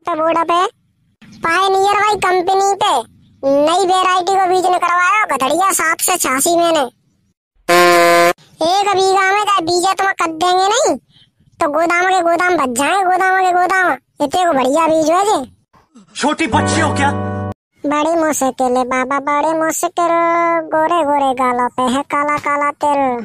पे बोर्ड पे पायनियर भाई कंपनी पे नई वेराइटी को बीज निकलवाया गधड़िया 7 से 86 मैंने। 1 बीघा में क्या बीज तुम कर देंगे नहीं तो गोदाम के गोदाम बच जाए, गोदाम के गोदाम इतने को बढ़िया बीज है जी। छोटी बच्ची हो क्या? बड़ी मुश्किल है बाबा, बड़ी मुश्किल, गोरे गोरे गालों पे है काला काला तिल।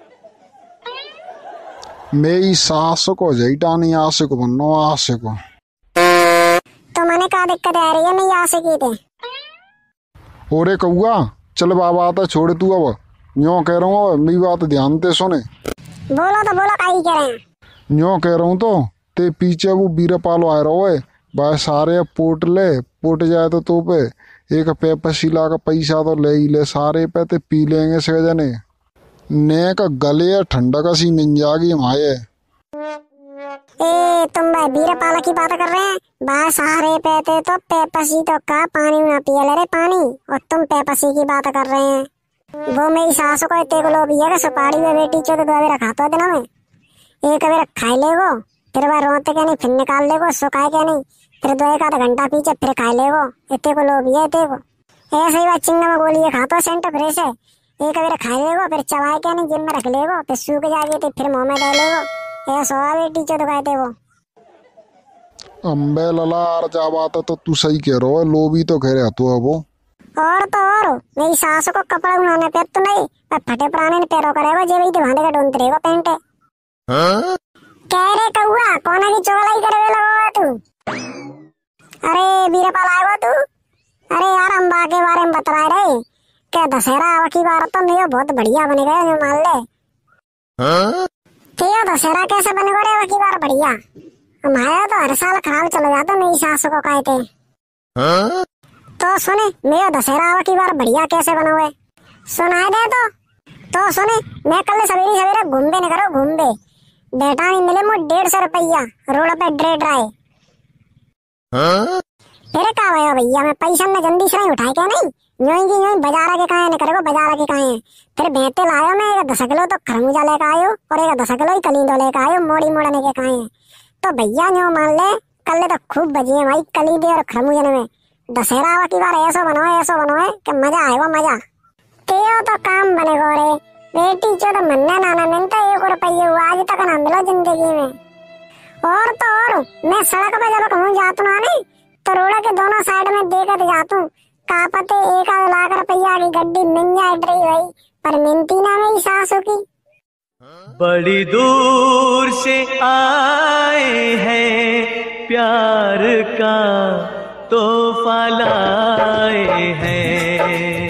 मेरी सास को जैटानी आशिक बनो आशिक। तो मैंने क्या दिक्कत आ रही है, मैं आशिक ही थे। ओरे कौआ चल बाबा आता छोड़ तू, अब यूं कह रहा हूँ मेरी बात ध्यान से सुने। बोलो तो बोलो, काई कह रहे हैं? यूं कह रहा हूँ तो ते पीछे वो बीरपालो आ रहा है भाई, सारे पोट ले, पोट जाए तो पे एक पेपसीला का पैसा तो ले ही ले, सारे पे ते पी लेंगे से जने ने का गले ठंडा का सी मिल जाएगी माये। ए तुम भाई बीरपाला की बात कर रहे हैं? भाई सारे पेते तो पेपसी तो का पानी ना पिए ले रे पानी, और तुम पेपसी की बात कर रहे हैं। वो मेरी सास को इतने को लोग है सुपारी में बेटी चो तो 2 बेरा खाता दिनों में, एक बेरा खाई लेगो फिर वह रोते के नहीं, फिर निकाल लेगो सुखाए के नहीं, फिर 2-1 घंटा पीछे फिर खाई लेगो, इतने को लोग है इतने को। ऐसे ही बात चिंगा में गोली खाता सेंट फ्रेश है, एक बेरा खाई लेगो फिर चबाए के नहीं जिम में रख लेगो, फिर सूख जाएगी तो फिर मुँह में डाल लेगो। ऐसा बेटी चो तो कहते वो अम्बे ललार जा बात तो तू सही कह रहा है, लोभी तो कह रहा तू अब। और तो और मेरी सास को कपड़ा उड़ाने पे तो नहीं पर फटे पुराने ने पैरों करेगा जे वही भांडे का ढूंढते रहेगा पेंट। कह रे कौआ कोने की चोगलाई करे लगा तू? अरे बीरपाल आएगा तू? अरे यार अम्बा के बारे में बता रहे क्या दशहरा की बार तो मेरा बहुत बढ़िया बनेगा जो मान ले। तेरा दशहरा कैसे बनेगा रे की बार बढ़िया? हमारा तो हर साल खराब चला जाता मेरी सास को कहते। तो सुने मेरा दशहरा की बार बढ़िया कैसे बनोगे सुनाए दे तो सुने। मैं कल सवेरे सवेरे घूमबे नहीं करो घूमबे, बेटा नहीं मिले मुझे 150 रुपया रोड पे ड्रे ड्राई। फिर का भैया भैया मैं पैसा में जल्दी से नहीं उठाए क्या नहीं, यूं की यूं बाजार के काहे नहीं करेगा, बाजार के काहे। फिर बेहते लायो मैं 10 किलो तो खरबूजा लेकर आयो और 10 किलो ही कलींदो लेकर आयो मोड़ी मोड़ने के काहे। तो भैया न्यू मान ले कल तो खूब बजी है भाई कलींदे और खरबूजन में। दशहरा की बार ऐसा बनो है कि मजा आएगा मजा। तेरा तो काम बनेगा रे बेटी चो तो मन्ना नाना मिलता 1 रुपये हुआ आज तक ना मिला जिंदगी में। और तो और मैं सड़क पे जब कहूँ जातू ना नहीं तो रोड के दोनों साइड में देखते जातू का पते 1 लाख रुपया की गड्डी मिल जाए भाई, पर मिलती ना मेरी सासू की। बड़ी दूर से आए हैं प्यार का तोहफा लाए हैं।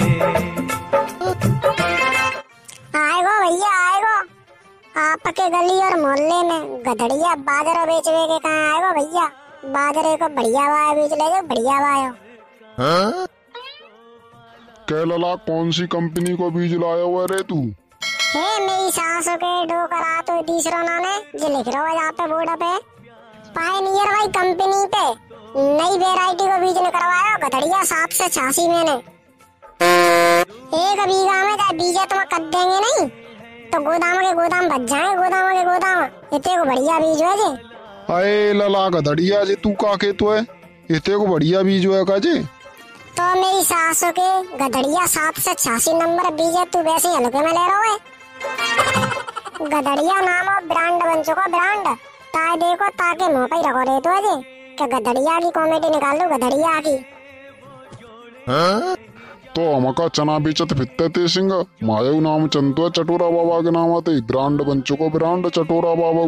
आएगो भैया आएगो, आपके गली और मोहल्ले में गधड़िया बाजरा बेचवे के कहाँ आएगो भैया, बाजरे को बढ़िया भाव बेच ले बढ़िया भाव। क्या लला कौन सी कंपनी को बीज लाया हुआ रे तू? मेरी सास के डोकरा तो तीसरा नाम है जो लिख रहा है यहाँ पे बोर्ड पे पायनियर भाई कंपनी पे नई वेराइटी को बीज निकलवाया गधड़िया 7 से 86 मैंने। 1 बीघा में क्या बीज तुम कर देंगे नहीं तो गोदाम के गोदाम बच जाए, गोदाम के गोदाम इतने को बढ़िया बीज है जी। अरे लला गधड़िया जी तू का के तो है इतने को बढ़िया बीज है का जी? तो मेरी सास के गधड़िया 7 से 86 नंबर बीज है, तू वैसे ही हल्के में ले रहा है। गधड़िया नाम और ब्रांड बन चुका ब्रांड, ताए देखो ताके मुंह पे ही रखो रे तो जी क्या गधड़िया की कॉमेडी निकाल लो गधड़िया की। तो हमका चना बेचत फिरते थे सिंह मायू नाम चंतुआ चटोरा बाबा के नाम आते ब्रांड बन चुको ब्रांड चटोरा बाबा।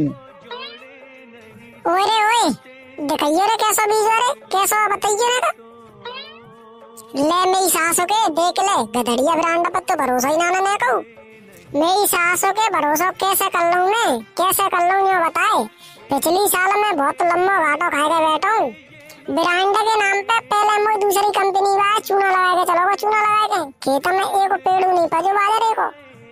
ओए दिखाइए रे कैसा बीज है रे कैसा बताइए ना। ले मेरी सासू के देख ले गधड़िया ब्रांड पर तो भरोसा ही ना मैं कहूँ। मेरी सासू के भरोसा कैसे कर लूँ मैं, कैसे कर लूँ ये बताए। पिछली साल में बहुत लंबा घाटो खा के बैठा हूँ ब्रांड के नाम पे। पहले मुझे दूसरी कंपनी वाला चूना लगा के चलोगा, चूना लगा के खेत में एक पेड़ नहीं पजो बाजरे को।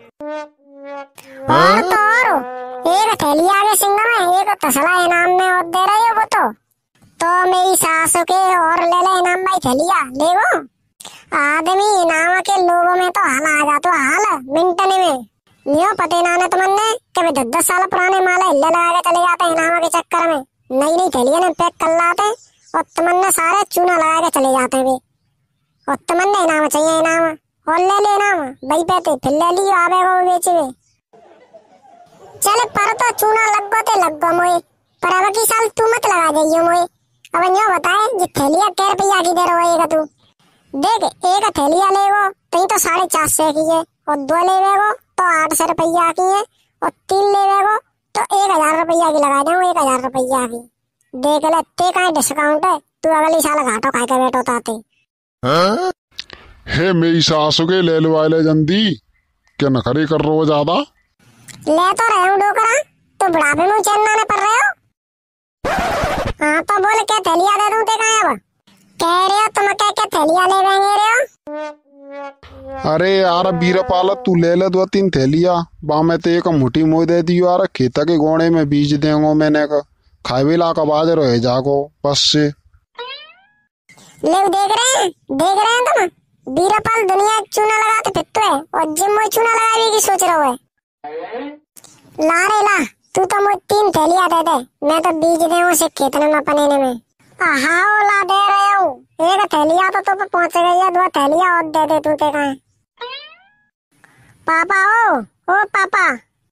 और तो और एक थैली आगे सिंह में एक तसला इनाम में और दे रहे हो वो तो मेरी सासू के और ले ले इनाम भाई थैलिया देखो। आदमी इनाम के लोगों में तो हाल आ जाता हाल मिनटने में न्यू पते ना तुमने कभी 10 साल पुराने माले हिल्ले लगा के चले जाते इनाम के चक्कर में। नई नई थैलियां ने पैक कर लाते और तमन्ना सारे चूना लगा के चले जाते हैं वे। और तमन्ना इनाम चाहिए, इनाम और ले ले इनाम भाई पैते फिर ले लियो आवे वो बेचे वे। चले पर तो चूना लग गो मोए, पर अब की साल तू मत लगा जाइयो मोए। अब यो बताए जी थैलिया कै रुपया की दे रहो एक तू? देख एक थैलिया लेगो तो तो 450 की है, और 2 लेवेगो तो 800 रुपया की है, और 3 लेवेगो तो 1000 रुपया की लगा दूं, 1000 रुपया की। देख ले ते का डिस्काउंट है, तू अगली साल घाटो खाए के बैठो ताते। हे मेरी सासू के ले लो आले जल्दी, क्या नखरे कर रहे हो ज्यादा? ले तो रहे हूँ डोकरा, तो बुढ़ापे में चलना न पड़ रहे हो। हाँ तो बोल क्या थैलिया दे दूं ते का अब? कह रहे हो तुम क्या थैलिया ले लेंगे रे हो? अरे यार बीरपाल तू ले ले 2-3 थैलिया, बा में ते एक मुट्ठी मोई दे दियो यार, खेत के गोणे में बीज देंगो मैंने का खावे ला का बाज रहे जागो बस से। ले देख रहे हैं तुम, बीरपाल दुनिया चूना लगाते फिरते है और जिम में चूना लगाने की सोच रहे हो। ला रे ला, तू तो मुझे 3 थैलिया दे दे, मैं तो बीज देऊं से खेत में पनेने में। हाँ ला दे रहे हूँ, एक थैलिया तो पे पहुंच गई है, 2 थैलिया और दे दे तू ते का। पापा ओ पापा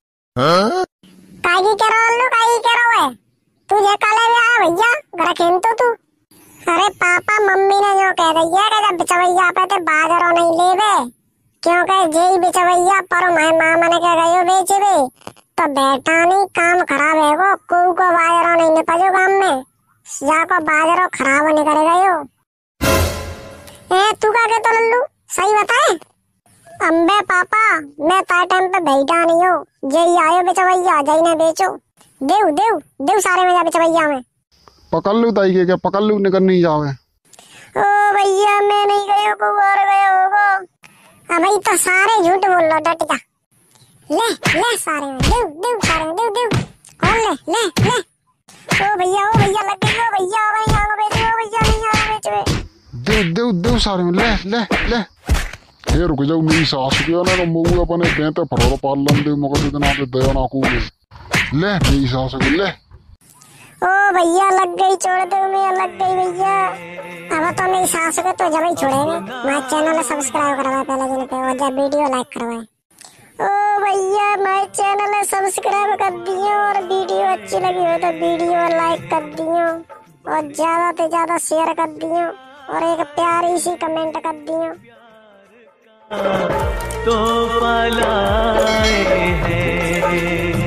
काई कह रहा है तुझे काले भी आया भैया घर खेल तो तू। अरे पापा मम्मी ने जो कह रही है कि जब बिचवैया पे ते बाजारों नहीं लेवे, क्योंकि जेई बिचवैया पर मैं मामा ने कह गई हो बेचे वे तो बेटा नहीं काम खराब है वो को बाजारों नहीं निपजो गांव में, जाको बाजारों खराब नहीं करे गए हो। तू क्या कहता लल्लू सही बताए? अम्बे पापा मैं तार टाइम पे बैठा नहीं हो, जेई आयो बिचवैया जई ने बेचो, देव सारे में जा बिचवैया में। पकड़ लू ताई के क्या पकड़ लू निकल नहीं जावे। ओ भैया मैं नहीं गयो को और गयो होगो। अब भाई तो सारे झूठ बोल लो डट जा। ले सारे में देव सारे में देव और ले ओ भैया लग गई ओ भैया भाई आगो बेचो ओ भैया नहीं आगो बेचो देव सारे में ले ये रुक जाओ मेरी सास के ना तो मुंह अपने देते फरोर पालन दे मगर इतना पे दया ना को ले मेरी सास के ले। ओ भैया लग गई छोड़ दो, मैं लग गई भैया। अब तो मेरी सास को तो जब ही छोड़ेंगे। मैं चैनल सब्सक्राइब करवाए पहले दिन पे और जब वीडियो लाइक करवाए। ओ भैया मैं चैनल सब्सक्राइब कर दियो और वीडियो अच्छी लगी हो तो वीडियो लाइक कर दियो और ज्यादा से ज्यादा शेयर कर दियो और एक प्यारी सी कमेंट कर दियो। तो पालाए हैं